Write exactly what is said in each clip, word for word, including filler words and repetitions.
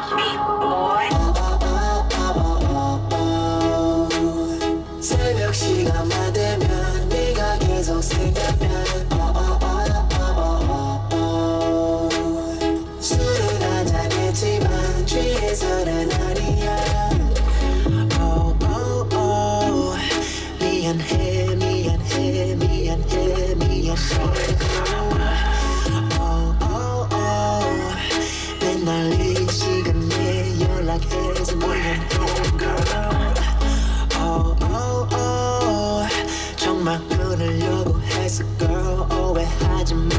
me, boy. 새벽 시간만 되면 네가 계속 생각나. 술은 한잔했지만 취해서는 아니야. Oh, oh, oh. 미안해 미안해 미안해 미안해. Oh, oh, oh. 맨날 이 시간에 연락해서 미안해 girl. Oh, oh, oh. 정말 끊으려고 했어 girl. 오해하지 마.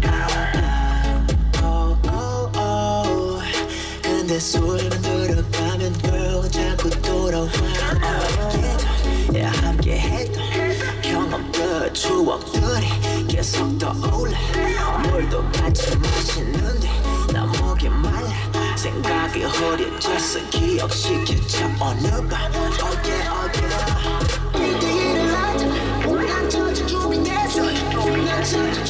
Oh, oh, oh. 근데 술만 들어가면 girl 자꾸 돌아와. Oh, yeah, 함께 했던 경험들 추억들이 계속 떠올라. 물도 같이 마시는데 나 목이 말라. 생각이 흐려져서 기억시켜줘 오늘 밤. Oh yeah, oh yeah. 일대일을 하자. 난 저주 준비됐어. 난 저주